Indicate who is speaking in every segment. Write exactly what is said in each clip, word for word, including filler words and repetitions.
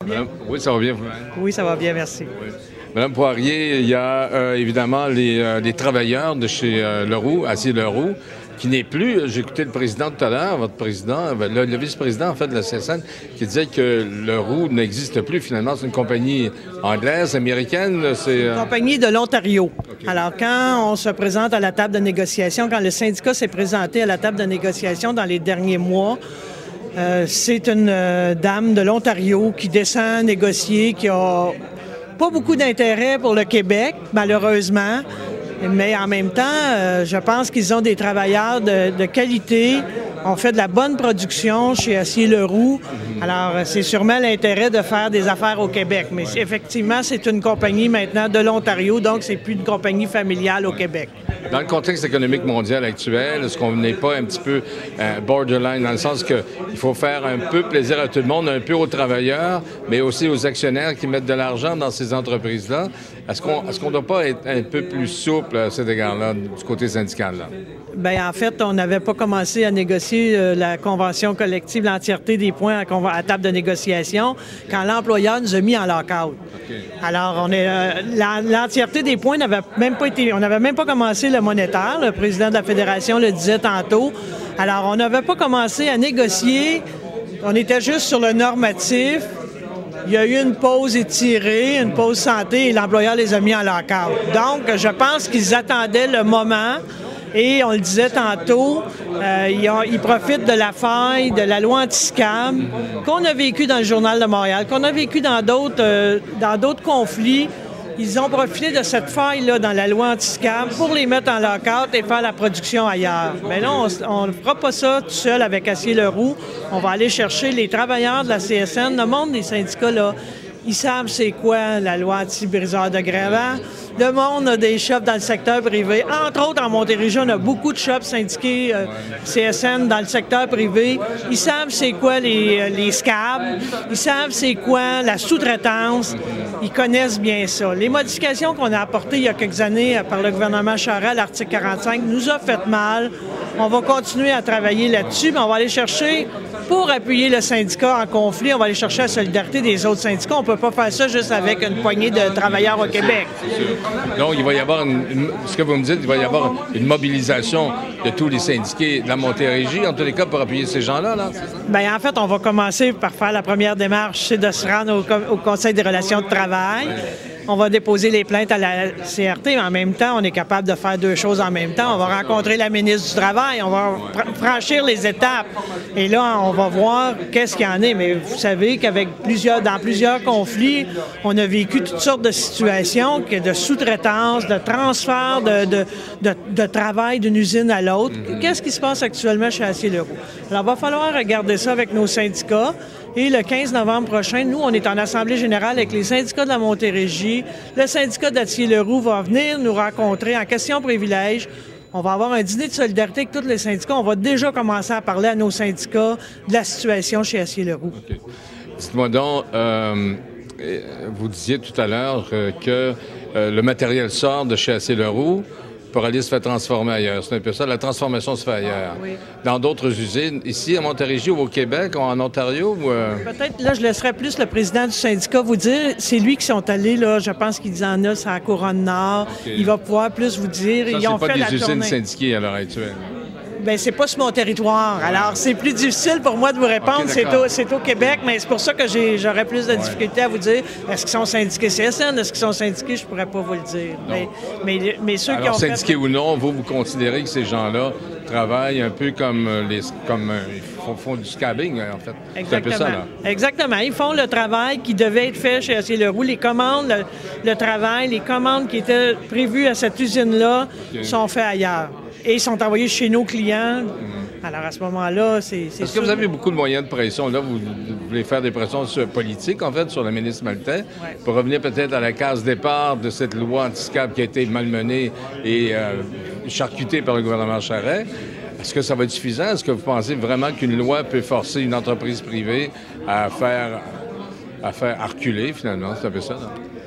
Speaker 1: Madame, oui, ça va bien vous-même?
Speaker 2: Oui, ça va bien, merci.
Speaker 1: Oui. Madame Poirier, il y a euh, évidemment les, euh, les travailleurs de chez euh, Leroux, Acier Leroux, qui n'est plus, j'ai écouté le président tout à l'heure, votre président, le, le vice-président en fait de la C S N, qui disait que Leroux n'existe plus finalement, c'est une compagnie anglaise, américaine, c'est...
Speaker 2: Euh... Une compagnie de l'Ontario. Okay. Alors quand on se présente à la table de négociation, quand le syndicat s'est présenté à la table de négociation dans les derniers mois, euh, c'est une euh, dame de l'Ontario qui descend négocier, qui a pas beaucoup d'intérêt pour le Québec, malheureusement. Mais en même temps, euh, je pense qu'ils ont des travailleurs de, de qualité. On fait de la bonne production chez Acier Leroux. Alors, c'est sûrement l'intérêt de faire des affaires au Québec. Mais ouais. Effectivement, c'est une compagnie maintenant de l'Ontario, donc c'est plus une compagnie familiale au Québec.
Speaker 1: Dans le contexte économique mondial actuel, est-ce qu'on n'est pas un petit peu euh, borderline, dans le sens qu'il faut faire un peu plaisir à tout le monde, un peu aux travailleurs, mais aussi aux actionnaires qui mettent de l'argent dans ces entreprises-là? Est-ce qu'on est-ce qu'on ne doit pas être un peu plus souple à cet égard-là, du côté syndical? Là?
Speaker 2: Bien, en fait, on n'avait pas commencé à négocier euh, la convention collective, l'entièreté des points à, conv- à table de négociation, quand l'employeur nous a mis en lock-out. Okay. Alors, on est euh, l'entièreté des points n'avait même pas été... On n'avait même pas commencé le monétaire. Le président de la Fédération le disait tantôt. Alors, on n'avait pas commencé à négocier. On était juste sur le normatif. Il y a eu une pause étirée, une pause santé, et l'employeur les a mis en lock-out. Donc, je pense qu'ils attendaient le moment. Et on le disait tantôt, euh, ils, ont, ils profitent de la faille de la loi anti-scam qu'on a vécu dans le Journal de Montréal, qu'on a vécu dans d'autres euh, dans d'autres conflits. Ils ont profité de cette faille-là dans la loi anti-scam pour les mettre en lock-out et faire la production ailleurs. Mais là, on ne fera pas ça tout seul avec Acier Leroux. On va aller chercher les travailleurs de la C S N, le monde des syndicats, là. Ils savent c'est quoi la loi anti-briseur de grève. Hein? Le monde a des shops dans le secteur privé. Entre autres, en Montérégie, on a beaucoup de shops syndiqués euh, C S N dans le secteur privé. Ils savent c'est quoi les, les scabs. Ils savent c'est quoi la sous-traitance. Ils connaissent bien ça. Les modifications qu'on a apportées il y a quelques années par le gouvernement Charest à l'article quarante-cinq nous a fait mal. On va continuer à travailler là-dessus, mais on va aller chercher, pour appuyer le syndicat en conflit, on va aller chercher la solidarité des autres syndicats. On ne peut pas faire ça juste avec une poignée de travailleurs au Québec.
Speaker 1: Donc, il va y avoir, une, une, ce que vous me dites, il va y avoir une mobilisation de tous les syndiqués de la Montérégie, en tous les cas, pour appuyer ces gens-là, là, c'est ça?
Speaker 2: Bien, en fait, on va commencer par faire la première démarche, c'est de se rendre au, au Conseil des relations de travail. Ouais. On va déposer les plaintes à la C R T, mais en même temps, on est capable de faire deux choses en même temps. On va rencontrer la ministre du Travail, on va franchir les étapes. Et là, on va voir qu'est-ce qu'il y en est. Mais vous savez qu'avec plusieurs, dans plusieurs conflits, on a vécu toutes sortes de situations, de sous-traitance, de transfert de, de, de, de travail d'une usine à l'autre. Qu'est-ce qui se passe actuellement chez Acier Leroux? Alors, il va falloir regarder ça avec nos syndicats. Et le quinze novembre prochain, nous, on est en assemblée générale avec les syndicats de la Montérégie. Le syndicat d'Acier Leroux va venir nous rencontrer en question privilège. On va avoir un dîner de solidarité avec tous les syndicats. On va déjà commencer à parler à nos syndicats de la situation chez Acier Leroux.
Speaker 1: Okay. Dites-moi donc, euh, vous disiez tout à l'heure euh, que euh, le matériel sort de chez Acier Leroux pour aller se faire transformer ailleurs. C'est un peu ça, la transformation se fait ailleurs. Oui. Dans d'autres usines, ici à Montérégie ou au Québec, ou en Ontario? Ou euh...
Speaker 2: Peut-être, là, je laisserais plus le président du syndicat vous dire. C'est lui qui sont allés, là, je pense qu'ils en a, c'est à la Couronne-Nord. Okay. Il va pouvoir plus vous dire.
Speaker 1: Ça,
Speaker 2: Ils ont
Speaker 1: pas
Speaker 2: fait
Speaker 1: des
Speaker 2: la
Speaker 1: usines
Speaker 2: tournée.
Speaker 1: syndiquées à l'heure actuelle.
Speaker 2: Bien, c'est pas sur mon territoire. Ouais. Alors, c'est plus difficile pour moi de vous répondre. Okay, c'est, au, c'est au Québec, mais c'est pour ça que j'ai, j'aurais plus de difficultés ouais. à vous dire. Est-ce qu'ils sont syndiqués C S N? Est-ce qu'ils sont syndiqués? Je pourrais pas vous le dire. Mais, mais, mais ceux
Speaker 1: Alors,
Speaker 2: qui ont
Speaker 1: syndiqués
Speaker 2: fait...
Speaker 1: ou non, vous, vous considérez que ces gens-là travaillent un peu comme les... comme ils font, font du scabbing, en fait.
Speaker 2: Exactement.
Speaker 1: C'est un peu ça, là.
Speaker 2: Exactement. Ils font le travail qui devait être fait chez Acier Leroux. Les commandes, le, le travail, les commandes qui étaient prévues à cette usine-là okay. sont faites ailleurs. Et ils sont envoyés chez nos clients. Mmh. Alors, à ce moment-là, c'est, c'est
Speaker 1: Est-ce
Speaker 2: sûr...
Speaker 1: que vous avez beaucoup de moyens de pression? Là, vous, vous voulez faire des pressions politiques, en fait, sur le ministre Maltais, ouais. pour revenir peut-être à la case départ de cette loi anti-scab qui a été malmenée et euh, charcutée par le gouvernement Charest. Est-ce que ça va être suffisant? Est-ce que vous pensez vraiment qu'une loi peut forcer une entreprise privée à faire, à faire reculer, finalement? C'est un peu ça, non?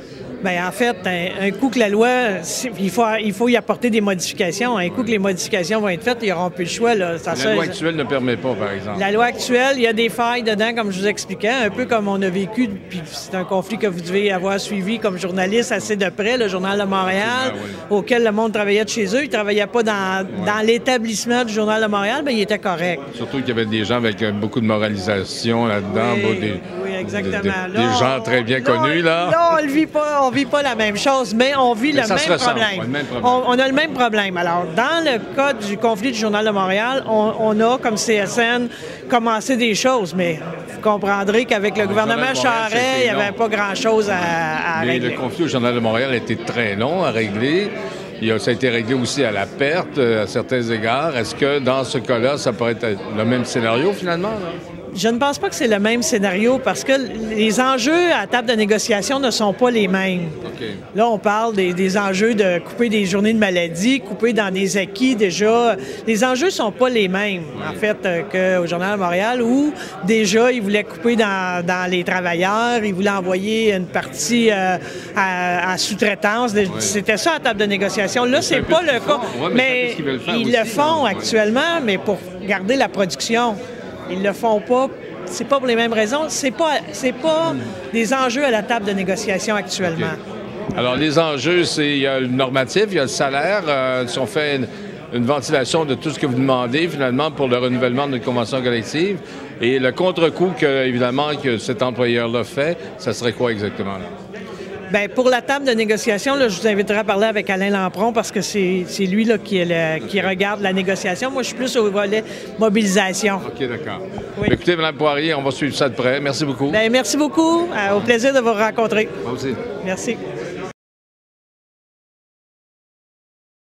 Speaker 2: Bien, en fait, un, un coup que la loi, il faut, il faut y apporter des modifications. Un coup que les modifications vont être faites, ils n'auront plus le choix. Là. Ça,
Speaker 1: la
Speaker 2: ça,
Speaker 1: loi actuelle ne permet pas, par exemple.
Speaker 2: La loi actuelle, il y a des failles dedans, comme je vous expliquais, un peu comme on a vécu, puis c'est un conflit que vous devez avoir suivi comme journaliste assez de près, le Journal de Montréal, ah, oui. auquel le monde travaillait de chez eux. Ils ne travaillaient pas dans, ouais. dans l'établissement du Journal de Montréal, mais il était correct.
Speaker 1: Surtout qu'il y avait des gens avec beaucoup de moralisation là-dedans.
Speaker 2: Oui,
Speaker 1: des,
Speaker 2: oui, exactement.
Speaker 1: Des,
Speaker 2: là,
Speaker 1: des gens très bien
Speaker 2: là,
Speaker 1: connus, là.
Speaker 2: Là, on ne vit pas, on vit pas la même chose, mais on vit
Speaker 1: mais
Speaker 2: le,
Speaker 1: ça
Speaker 2: même
Speaker 1: se ressemble,
Speaker 2: problème.
Speaker 1: ouais, le même problème.
Speaker 2: On, on a le même problème. Alors, dans le cas du conflit du Journal de Montréal, on, on a, comme C S N, commencé des choses, mais vous comprendrez qu'avec le, le gouvernement Charest, il n'y avait pas grand-chose à, à
Speaker 1: mais
Speaker 2: régler.
Speaker 1: Le conflit au Journal de Montréal a été très long à régler. Il a, ça a été réglé aussi à la perte, à certains égards. Est-ce que dans ce cas-là, ça pourrait être le même scénario, finalement? Là?
Speaker 2: Je ne pense pas que c'est le même scénario parce que les enjeux à la table de négociation ne sont pas les mêmes.
Speaker 1: Okay.
Speaker 2: Là, on parle des, des enjeux de couper des journées de maladie, couper dans des acquis déjà. Les enjeux ne sont pas les mêmes, oui. en fait, euh, qu'au Journal de Montréal où déjà, ils voulaient couper dans, dans les travailleurs, ils voulaient envoyer une partie euh, à, à sous-traitance. Oui. C'était ça à la table de négociation. Là, c'est pas le cas.
Speaker 1: Ouais, mais mais
Speaker 2: ils
Speaker 1: aussi,
Speaker 2: le font
Speaker 1: là.
Speaker 2: actuellement, ouais. mais pour garder la production. Ils le font pas, c'est pas pour les mêmes raisons, c'est pas, c'est pas des enjeux à la table de négociation actuellement.
Speaker 1: Okay. Alors, les enjeux, c'est, il y a le normatif, il y a le salaire. Euh, si on fait une, une ventilation de tout ce que vous demandez, finalement, pour le renouvellement de notre convention collective, et le contre-coup, que, évidemment, que cet employeur-là fait, ça serait quoi exactement, là?
Speaker 2: Bien, pour la table de négociation, là, je vous inviterai à parler avec Alain Lampron parce que c'est, c'est lui là, qui, est le, qui regarde la négociation. Moi, je suis plus au volet mobilisation.
Speaker 1: OK, d'accord.
Speaker 2: Oui.
Speaker 1: Écoutez, Mme Poirier, on va suivre ça de près. Merci beaucoup.
Speaker 2: Bien, merci beaucoup. Euh, au plaisir de vous rencontrer.
Speaker 1: Moi aussi.
Speaker 2: Merci.